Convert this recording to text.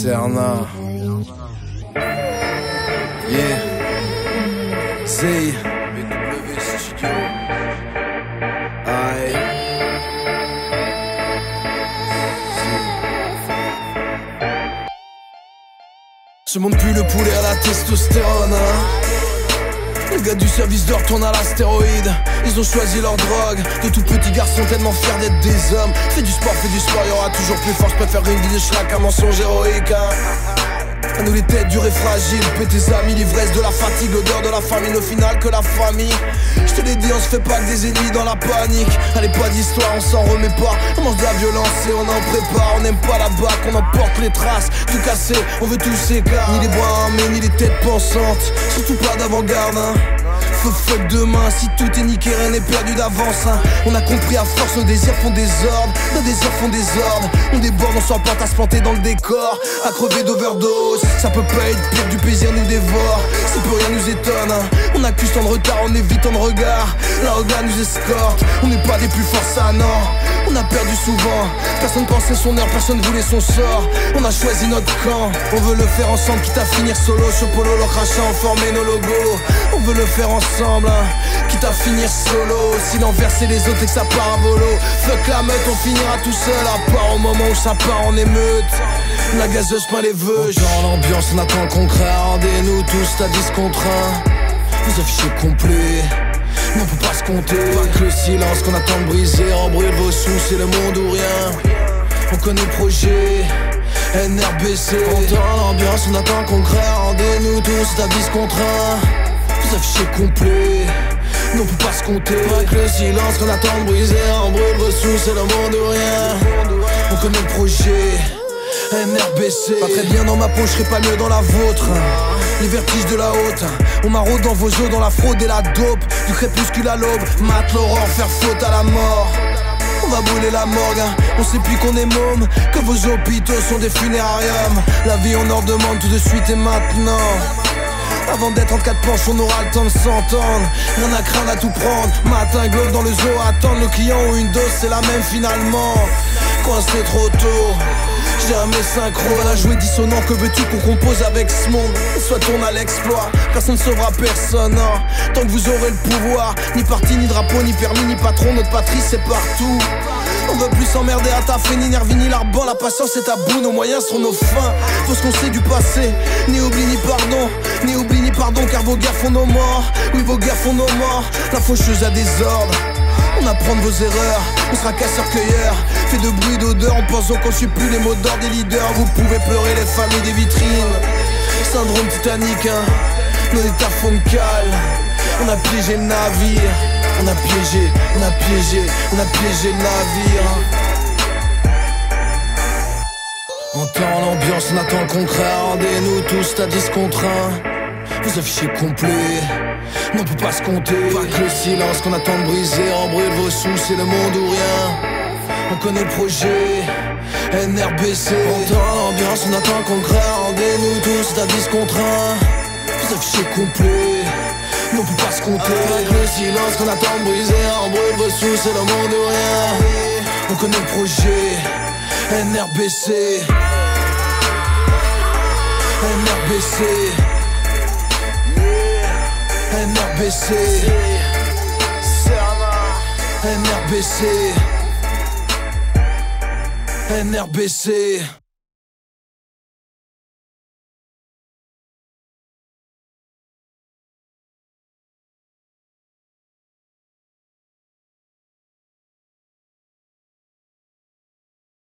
Serna. Yeah. Z. BW Studio. Aïe. Je monte plus le poulet à la testostérone, hein. Les gars du service d'or tournent à l'astéroïde. Ils ont choisi leur drogue. De tout petits garçons tellement fiers d'être des hommes. Fais du sport, y'aura toujours plus fort. Je préfère une vie de schlag qu'un mensonge héroïque, hein. À nous les têtes dures et fragiles, paie tes amis, l'ivresse de la fatigue, l'odeur de la famine, au final que la famille. Je te l'ai dit, on se fait pas que des ennemis dans la panique. Allez, pas d'histoire, on s'en remet pas. On mange de la violence et on en prépare. On n'aime pas la bac, on emporte les traces. Tout cassé, on veut tous ces cas. Ni les bras armés, ni les têtes pensantes. Surtout pas d'avant-garde, hein. Fuck demain, si tout est niqué, rien n'est perdu d'avance, hein. On a compris à force, nos désirs font des ordres. Nos désirs font des ordres. On déborde, on s'emporte à se planter dans le décor. À crever d'overdose, ça peut pas être pire, du plaisir nous dévore. Ça peut rien nous étonne, hein. On accuse tant de retard, on évite tant de regard. La regard nous escorte, on n'est pas des plus forts, ça non. On a perdu souvent, personne pensait son heure, personne voulait son sort. On a choisi notre camp, on veut le faire ensemble, quitte à finir solo. Chopolo, le crachat, former nos logos. On veut le faire ensemble, hein, quitte à finir solo. Si l'envers c'est les autres et que ça part à volo. Fuck la meute, on finira tout seul. À part au moment où ça part en émeute. La gazeuse peint les vœux. Dans l'ambiance, on attend le concret. Rendez-nous tous à 10 contre 1. Vous affichez complet, mais on peut pas se compter. Pas que le silence qu'on attend de briser. En brûle vos sous, c'est le monde ou rien. On connaît le projet NRBC. Dans l'ambiance, on attend le concret. Rendez-nous tous à 10 contre 1. Vous affichez complet, mais on peut pas se compter. Pas que le silence qu'on attend de briser. En brûle vos sous, c'est le monde ou rien. On connaît le projet NRBC. Pas très bien dans ma peau, je serais pas mieux dans la vôtre. Les vertiges de la haute, on m'arrode dans vos os, dans la fraude et la dope. Du crépuscule à l'aube, mate l'aurore, faire faute à la mort. On va brûler la morgue, hein. On sait plus qu'on est môme, que vos hôpitaux sont des funérariums. La vie on en demande tout de suite et maintenant. Avant d'être en quatre planches, on aura le temps de s'entendre. Rien à craindre, à tout prendre. Matin, globe dans le zoo, attendre. Nos clients ont une dose, c'est la même finalement. Coincé trop tôt, jamais synchro. On a joué dissonant, que veux-tu qu'on compose avec ce monde? Soit on a l'exploit, personne ne sauvera personne, hein. Tant que vous aurez le pouvoir, ni parti, ni drapeau, ni permis, ni patron. Notre patrie c'est partout. On veut plus s'emmerder à taffer, ni nervi, ni l'arban. La patience est à bout, nos moyens seront nos fins. Faut ce qu'on sait du passé, ni oubli, ni pardon. Ni oubli, ni pardon, car vos guerres font nos morts. Oui, vos guerres font nos morts. La faucheuse a des ordres. On apprend de vos erreurs, on sera casseur-cueilleur. Fait de bruit, d'odeur, en pensant qu'on suit plus les mots d'ordre des leaders. Vous pouvez pleurer les familles des vitrines. Syndrome Titanic, hein. Nos états font de cale. On a piégé le navire. On a piégé, on a piégé, on a piégé le navire. Entend l'ambiance, on attend le concret. Rendez-nous tous à 10 contre 1. Vous affichez complet, mais on peut pas se compter. Pas que le silence qu'on attend de briser. En brûle vos sous, c'est le monde ou rien. On connaît le projet NRBC. Entend l'ambiance, on attend le concret. Rendez-nous tous à 10 contre 1. Vous affichez complet, mais on peut pas se compter. Avec le silence qu'on attend de briser. En brûle vos sous, c'est le monde ou rien. On connaît le projet NRBC. NRBC. NRBC. NRBC. NRBC.